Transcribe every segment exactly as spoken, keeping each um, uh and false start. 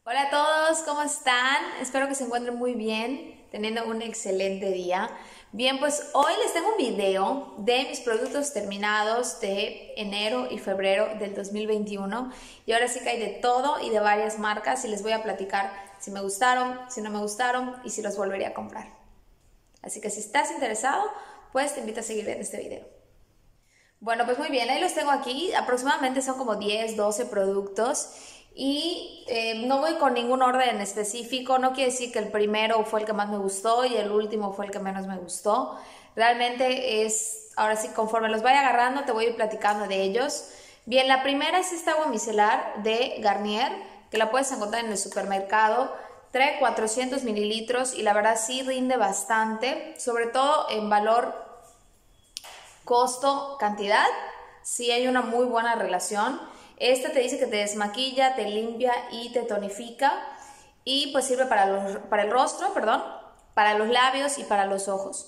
Hola a todos, ¿cómo están? Espero que se encuentren muy bien, teniendo un excelente día. Bien, pues hoy les tengo un video de mis productos terminados de enero y febrero del dos mil veintiuno. Y ahora sí que hay de todo y de varias marcas y les voy a platicar si me gustaron, si no me gustaron y si los volvería a comprar. Así que si estás interesado, pues te invito a seguir viendo este video. Bueno, pues muy bien, ahí los tengo aquí. Aproximadamente son como diez, doce productos y eh, no voy con ningún orden en específico. No quiere decir que el primero fue el que más me gustó y el último fue el que menos me gustó. Realmente es, ahora sí, conforme los vaya agarrando, te voy a ir platicando de ellos. Bien, la primera es esta agua micelar de Garnier, que la puedes encontrar en el supermercado. Trae cuatrocientos mililitros y la verdad sí rinde bastante, sobre todo en valor costo-cantidad, sí hay una muy buena relación. Esta te dice que te desmaquilla, te limpia y te tonifica y pues sirve para, los, para el rostro, perdón, para los labios y para los ojos.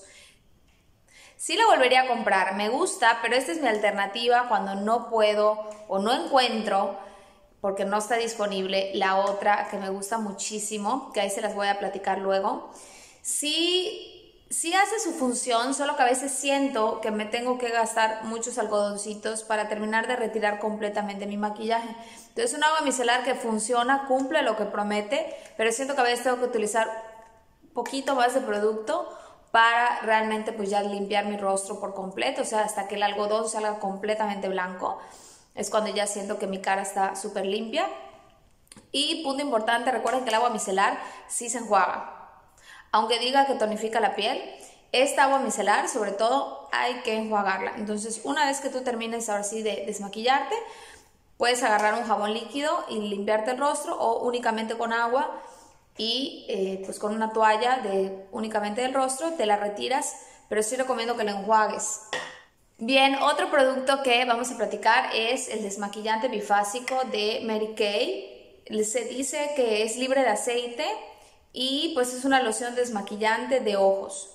Sí la volvería a comprar, me gusta, pero esta es mi alternativa cuando no puedo o no encuentro, porque no está disponible, la otra que me gusta muchísimo, que ahí se las voy a platicar luego. Sí, sí hace su función, solo que a veces siento que me tengo que gastar muchos algodoncitos para terminar de retirar completamente mi maquillaje. Entonces es un agua micelar que funciona, cumple lo que promete, pero siento que a veces tengo que utilizar un poquito más de producto para realmente pues ya limpiar mi rostro por completo, o sea, hasta que el algodón salga completamente blanco, es cuando ya siento que mi cara está súper limpia. Y punto importante, recuerden que el agua micelar sí se enjuaga. Aunque diga que tonifica la piel, esta agua micelar, sobre todo, hay que enjuagarla. Entonces, una vez que tú termines ahora sí de desmaquillarte, puedes agarrar un jabón líquido y limpiarte el rostro o únicamente con agua y eh, pues con una toalla de únicamente del rostro, te la retiras, pero sí recomiendo que la enjuagues. Bien, otro producto que vamos a platicar es el desmaquillante bifásico de Mary Kay. Se dice que es libre de aceite y pues es una loción desmaquillante de ojos.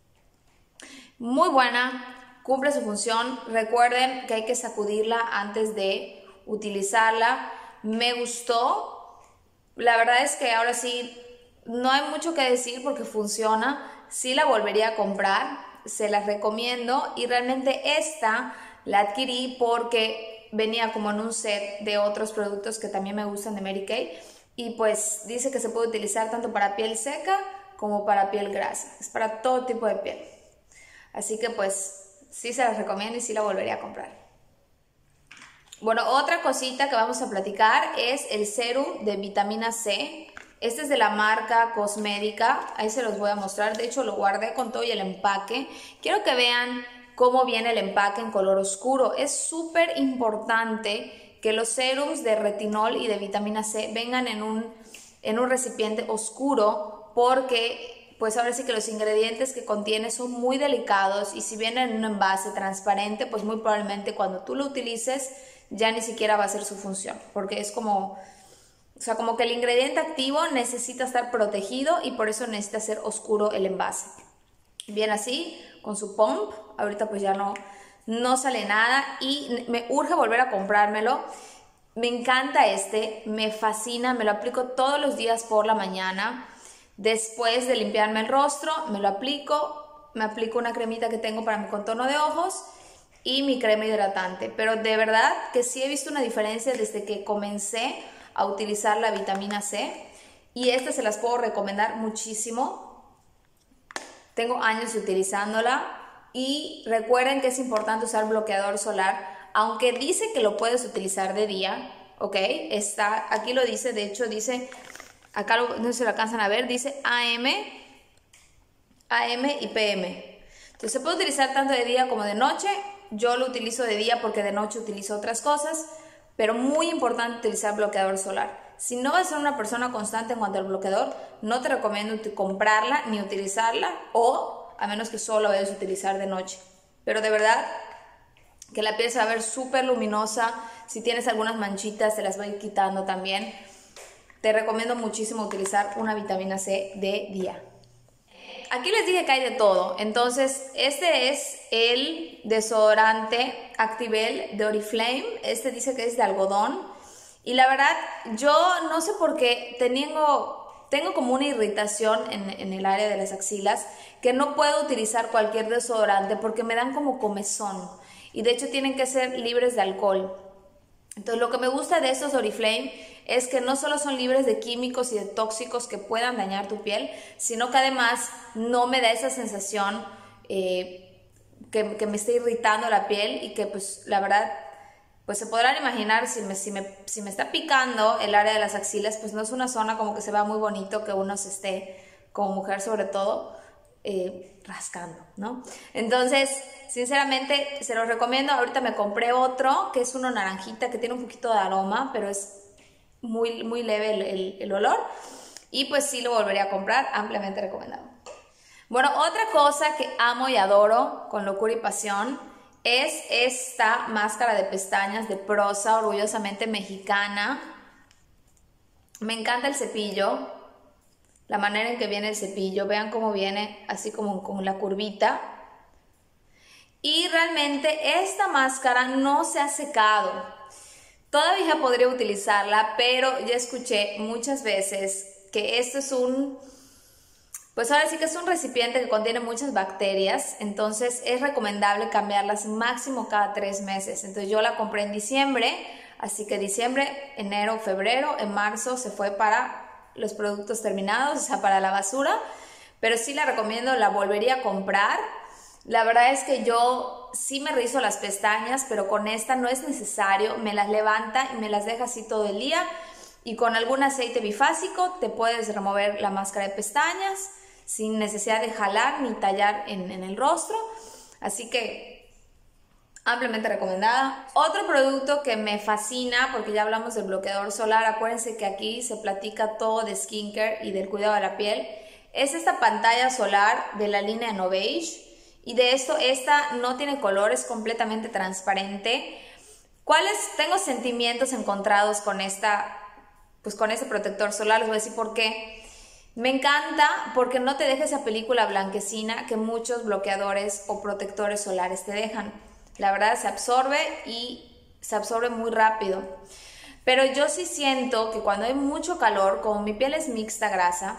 Muy buena, cumple su función. Recuerden que hay que sacudirla antes de utilizarla. Me gustó. La verdad es que ahora sí no hay mucho que decir porque funciona. Sí la volvería a comprar, se las recomiendo y realmente esta la adquirí porque venía como en un set de otros productos que también me gustan de Mary Kay y pues dice que se puede utilizar tanto para piel seca como para piel grasa. Es para todo tipo de piel. Así que pues sí se las recomiendo y sí la volvería a comprar. Bueno, otra cosita que vamos a platicar es el serum de vitamina C. Este es de la marca Cosmética, ahí se los voy a mostrar. De hecho lo guardé con todo y el empaque. Quiero que vean cómo viene el empaque en color oscuro. Es súper importante que los serums de retinol y de vitamina C vengan en un, en un recipiente oscuro porque pues ahora sí que los ingredientes que contiene son muy delicados y si vienen en un envase transparente, pues muy probablemente cuando tú lo utilices ya ni siquiera va a hacer su función, porque es como, o sea, como que el ingrediente activo necesita estar protegido y por eso necesita ser oscuro el envase. Bien así, con su pump, ahorita pues ya no, no sale nada y me urge volver a comprármelo. Me encanta este, me fascina, me lo aplico todos los días por la mañana. Después de limpiarme el rostro, me lo aplico, me aplico una cremita que tengo para mi contorno de ojos y mi crema hidratante. Pero de verdad que sí he visto una diferencia desde que comencé a utilizar la vitamina C y esta se las puedo recomendar muchísimo. Tengo años utilizándola y recuerden que es importante usar bloqueador solar, aunque dice que lo puedes utilizar de día, ¿ok? Está, aquí lo dice, de hecho dice, acá lo, no sé si lo alcanzan a ver, dice A M, A M y P M. Entonces se puede utilizar tanto de día como de noche. Yo lo utilizo de día porque de noche utilizo otras cosas, pero muy importante utilizar bloqueador solar. Si no vas a ser una persona constante en cuanto al bloqueador, no te recomiendo comprarla ni utilizarla o a menos que solo vayas a utilizar de noche. Pero de verdad que la piel se va a ver súper luminosa. Si tienes algunas manchitas, te las va a ir quitando también. Te recomiendo muchísimo utilizar una vitamina C de día. Aquí les dije que hay de todo, entonces este es el desodorante Activelle de Oriflame, este dice que es de algodón Y la verdad, yo no sé por qué tengo, tengo como una irritación en, en el área de las axilas, que no puedo utilizar cualquier desodorante porque me dan como comezón. Y de hecho tienen que ser libres de alcohol. Entonces lo que me gusta de estos Oriflame es que no solo son libres de químicos y de tóxicos que puedan dañar tu piel, sino que además no me da esa sensación eh, que, que me esté irritando la piel y que pues la verdad, pues se podrán imaginar si me, si, me, si me está picando el área de las axilas, pues no es una zona como que se vea muy bonito que uno se esté, como mujer sobre todo, eh, rascando, ¿no? Entonces, sinceramente, se los recomiendo. Ahorita me compré otro, que es uno naranjita, que tiene un poquito de aroma, pero es muy, muy leve el, el, el olor. Y pues sí lo volvería a comprar, ampliamente recomendado. Bueno, otra cosa que amo y adoro con locura y pasión es esta máscara de pestañas de Prosa, orgullosamente mexicana. Me encanta el cepillo, la manera en que viene el cepillo. Vean cómo viene, así como con la curvita. Y realmente esta máscara no se ha secado. Todavía podría utilizarla, pero ya escuché muchas veces que esto es un... Pues ahora sí que es un recipiente que contiene muchas bacterias, entonces es recomendable cambiarlas máximo cada tres meses. Entonces yo la compré en diciembre, así que diciembre, enero, febrero, en marzo se fue para los productos terminados, o sea, para la basura, pero sí la recomiendo, la volvería a comprar. La verdad es que yo sí me rizo las pestañas, pero con esta no es necesario, me las levanta y me las deja así todo el día, y con algún aceite bifásico te puedes remover la máscara de pestañas sin necesidad de jalar ni tallar en, en el rostro, así que ampliamente recomendada. Otro producto que me fascina, porque ya hablamos del bloqueador solar, acuérdense que aquí se platica todo de skincare y del cuidado de la piel, es esta pantalla solar de la línea Novage. Y de esto, esta no tiene color, es completamente transparente. ¿Cuáles? Tengo sentimientos encontrados con esta, pues con este protector solar, les voy a decir por qué. Me encanta porque no te deja esa película blanquecina que muchos bloqueadores o protectores solares te dejan. La verdad se absorbe y se absorbe muy rápido. Pero yo sí siento que cuando hay mucho calor, como mi piel es mixta grasa,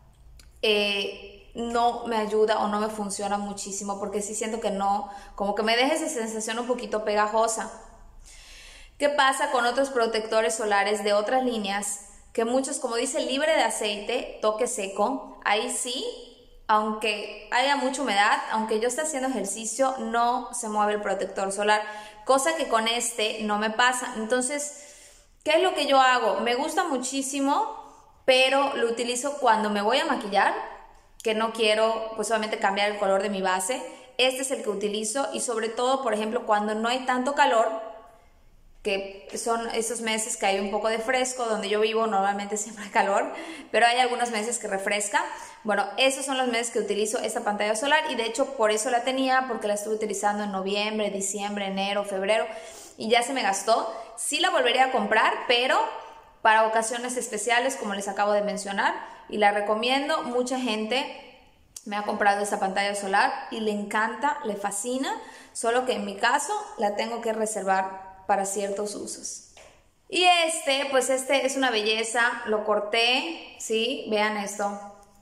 eh, no me ayuda o no me funciona muchísimo, porque sí siento que no, como que me deja esa sensación un poquito pegajosa. ¿Qué pasa con otros protectores solares de otras líneas? Que muchos, como dice, libre de aceite, toque seco, ahí sí, aunque haya mucha humedad, aunque yo esté haciendo ejercicio, no se mueve el protector solar, cosa que con este no me pasa. Entonces, ¿qué es lo que yo hago? Me gusta muchísimo, pero lo utilizo cuando me voy a maquillar, que no quiero, pues obviamente, cambiar el color de mi base. Este es el que utilizo, y sobre todo, por ejemplo, cuando no hay tanto calor, que son esos meses que hay un poco de fresco. Donde yo vivo normalmente siempre hay calor, pero hay algunos meses que refresca. Bueno, esos son los meses que utilizo esta pantalla solar, y de hecho por eso la tenía, porque la estuve utilizando en noviembre, diciembre, enero, febrero, y ya se me gastó. Sí la volvería a comprar, pero para ocasiones especiales, como les acabo de mencionar, y la recomiendo. Mucha gente me ha comprado esta pantalla solar y le encanta, le fascina, solo que en mi caso la tengo que reservar para ciertos usos. Y este, pues este es una belleza, lo corté, ¿sí? Vean esto,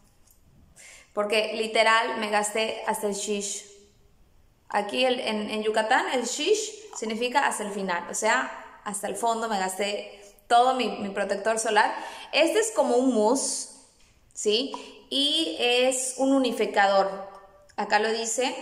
porque literal me gasté hasta el shish. Aquí el, en, en Yucatán el shish significa hasta el final, o sea, hasta el fondo me gasté todo mi, mi protector solar. Este es como un mousse, ¿sí? Y es un unificador. Acá lo dice.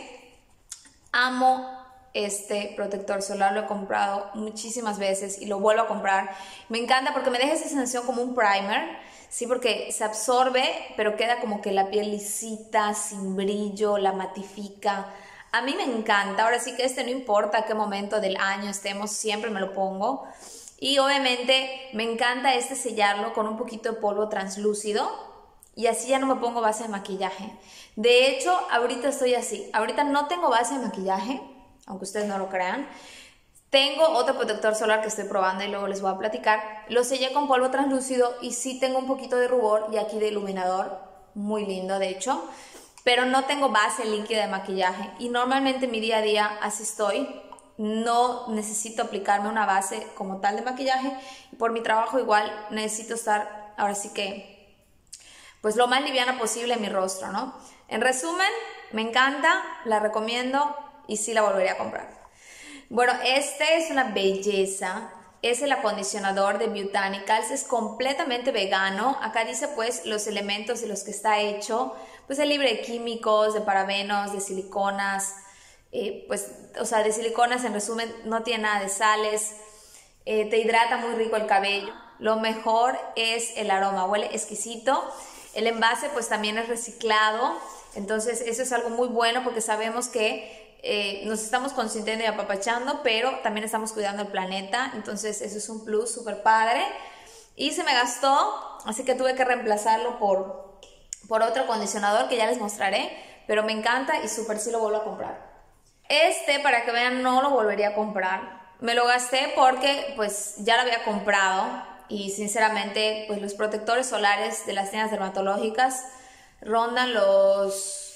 Amo este protector solar, lo he comprado muchísimas veces y lo vuelvo a comprar. Me encanta porque me deja esa sensación como un primer, sí, porque se absorbe, pero queda como que la piel lisita, sin brillo, la matifica. A mí me encanta. Ahora sí que este, no importa a qué momento del año estemos, siempre me lo pongo. Y obviamente me encanta este sellarlo con un poquito de polvo translúcido, y así ya no me pongo base de maquillaje. De hecho, ahorita estoy así. Ahorita no tengo base de maquillaje, aunque ustedes no lo crean. Tengo otro protector solar que estoy probando y luego les voy a platicar. Lo sellé con polvo translúcido y sí tengo un poquito de rubor y aquí de iluminador. Muy lindo, de hecho. Pero no tengo base líquida de maquillaje. Y normalmente en mi día a día así estoy. no necesito aplicarme una base como tal de maquillaje y por mi trabajo igual necesito estar ahora sí que pues lo más liviana posible en mi rostro, ¿no? En resumen, me encanta, la recomiendo y sí la volvería a comprar. Bueno, este es una belleza, es el acondicionador de Botanicals, es completamente vegano. Acá dice pues los elementos de los que está hecho, pues es libre de químicos, de parabenos, de siliconas, eh, pues, o sea, de siliconas en resumen, no tiene nada de sales, eh, te hidrata muy rico el cabello. Lo mejor es el aroma, huele exquisito. El envase pues también es reciclado, entonces eso es algo muy bueno porque sabemos que eh, nos estamos consintiendo y apapachando, pero también estamos cuidando el planeta, entonces eso es un plus súper padre. Y se me gastó, así que tuve que reemplazarlo por, por otro acondicionador que ya les mostraré, pero me encanta y súper sí lo vuelvo a comprar. Este, para que vean, no lo volvería a comprar. Me lo gasté porque pues ya lo había comprado y sinceramente pues los protectores solares de las tiendas dermatológicas rondan los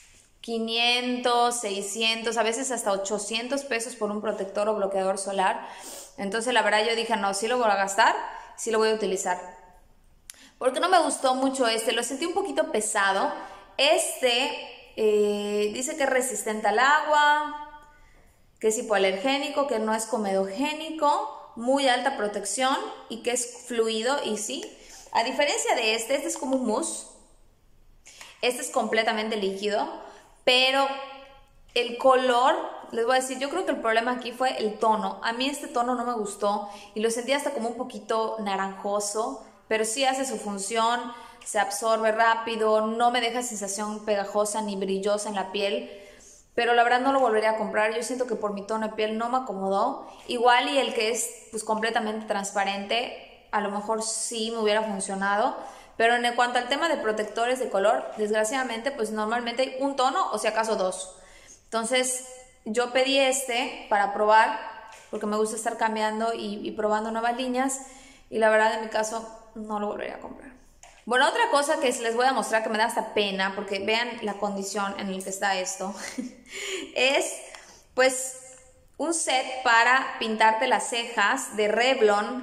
quinientos, seiscientos, a veces hasta ochocientos pesos por un protector o bloqueador solar. Entonces la verdad yo dije, no, sí lo voy a gastar, sí lo voy a utilizar. Porque no me gustó mucho este, lo sentí un poquito pesado. Este eh, dice que es resistente al agua, que es hipoalergénico, que no es comedogénico, muy alta protección y que es fluido y sí. A diferencia de este, este es como un mousse, este es completamente líquido, pero el color, les voy a decir, yo creo que el problema aquí fue el tono. A mí este tono no me gustó y lo sentí hasta como un poquito naranjoso, pero sí hace su función, se absorbe rápido, no me deja sensación pegajosa ni brillosa en la piel. Pero la verdad no lo volvería a comprar, yo siento que por mi tono de piel no me acomodó. Igual y el que es pues completamente transparente, a lo mejor sí me hubiera funcionado. Pero en cuanto al tema de protectores de color, desgraciadamente pues normalmente hay un tono o si acaso dos. Entonces yo pedí este para probar, porque me gusta estar cambiando y, y probando nuevas líneas. Y la verdad en mi caso no lo volvería a comprar. Bueno, otra cosa que les voy a mostrar que me da hasta pena, porque vean la condición en la que está esto, es pues un set para pintarte las cejas de Revlon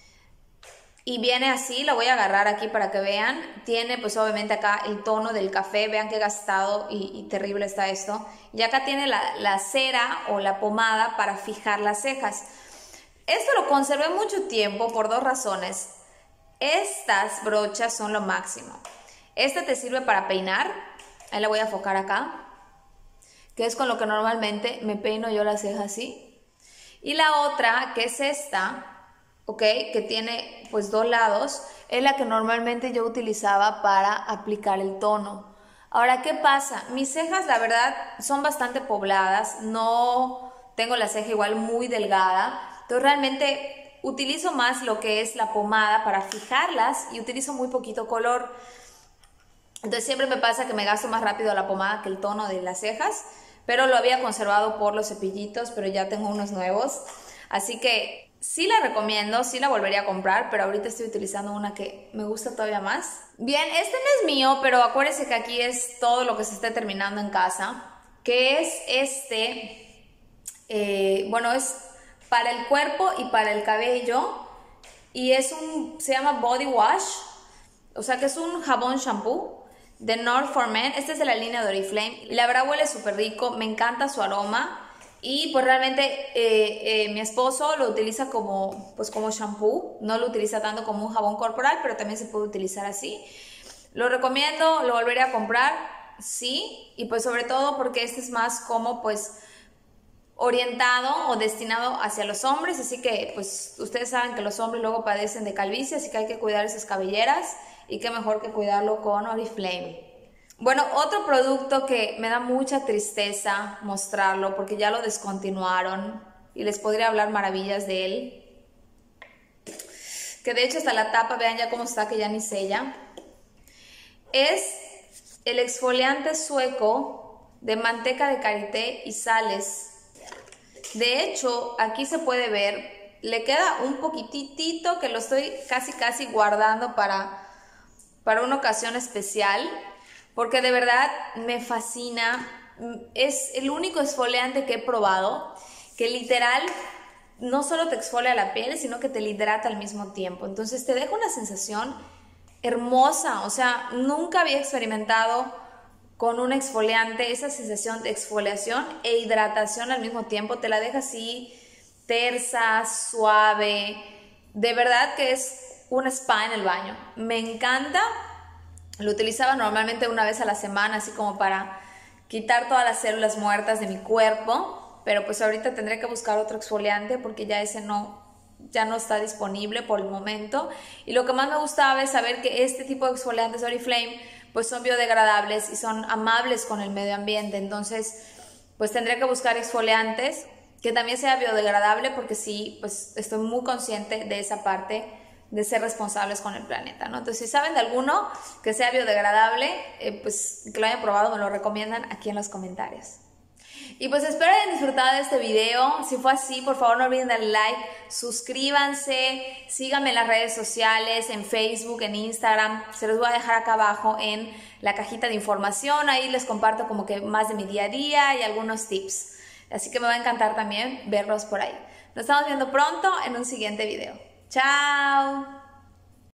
y viene así, lo voy a agarrar aquí para que vean, tiene pues obviamente acá el tono del café, vean qué gastado y, y terrible está esto, y acá tiene la, la cera o la pomada para fijar las cejas. Esto lo conservé mucho tiempo por dos razones. Estas brochas son lo máximo. Esta te sirve para peinar, ahí la voy a enfocar acá, que es con lo que normalmente me peino yo las cejas así. Y la otra, que es esta, ok, que tiene pues dos lados, es la que normalmente yo utilizaba para aplicar el tono. Ahora, ¿qué pasa? Mis cejas, la verdad, son bastante pobladas, no tengo la ceja igual muy delgada, entonces realmente utilizo más lo que es la pomada para fijarlas y utilizo muy poquito color. Entonces siempre me pasa que me gasto más rápido la pomada que el tono de las cejas, pero lo había conservado por los cepillitos, pero ya tengo unos nuevos. Así que sí la recomiendo, sí la volvería a comprar, pero ahorita estoy utilizando una que me gusta todavía más. Bien, este no es mío, pero acuérdense que aquí es todo lo que se esté terminando en casa, que es este, eh, bueno, es para el cuerpo y para el cabello, y es un, se llama Body Wash, o sea que es un jabón shampoo de North for Men. Este es de la línea de Oriflame, y la verdad huele súper rico, me encanta su aroma, y pues realmente eh, eh, mi esposo lo utiliza como, pues como shampoo, no lo utiliza tanto como un jabón corporal, pero también se puede utilizar así. Lo recomiendo, lo volveré a comprar, sí, y pues sobre todo porque este es más como pues orientado o destinado hacia los hombres, así que pues ustedes saben que los hombres luego padecen de calvicie, así que hay que cuidar esas cabelleras y qué mejor que cuidarlo con Oriflame. Bueno, otro producto que me da mucha tristeza mostrarlo porque ya lo descontinuaron y les podría hablar maravillas de él, que de hecho hasta la tapa, vean ya cómo está, que ya ni sella, es el exfoliante sueco de manteca de karité y sales. De hecho, aquí se puede ver, le queda un poquitito que lo estoy casi casi guardando para, para una ocasión especial, porque de verdad me fascina. Es el único exfoliante que he probado que literal no solo te exfolia la piel, sino que te hidrata al mismo tiempo. Entonces te deja una sensación hermosa. O sea, nunca había experimentado con un exfoliante esa sensación de exfoliación e hidratación al mismo tiempo. Te la deja así tersa, suave. De verdad que es un spa en el baño. Me encanta. Lo utilizaba normalmente una vez a la semana, así como para quitar todas las células muertas de mi cuerpo, pero pues ahorita tendré que buscar otro exfoliante porque ya ese no, ya no está disponible por el momento. Y lo que más me gustaba es saber que este tipo de exfoliantes Oriflame pues son biodegradables y son amables con el medio ambiente. Entonces pues tendré que buscar exfoliantes que también sea biodegradable, porque sí, pues estoy muy consciente de esa parte de ser responsables con el planeta, ¿no? Entonces, si saben de alguno que sea biodegradable, eh, pues que lo hayan probado, me lo recomiendan aquí en los comentarios. Y pues espero hayan disfrutado de este video. Si fue así, por favor no olviden darle like, suscríbanse, síganme en las redes sociales, en Facebook, en Instagram. Se los voy a dejar acá abajo en la cajita de información. Ahí les comparto como que más de mi día a día y algunos tips. Así que me va a encantar también verlos por ahí. Nos estamos viendo pronto en un siguiente video. ¡Chao!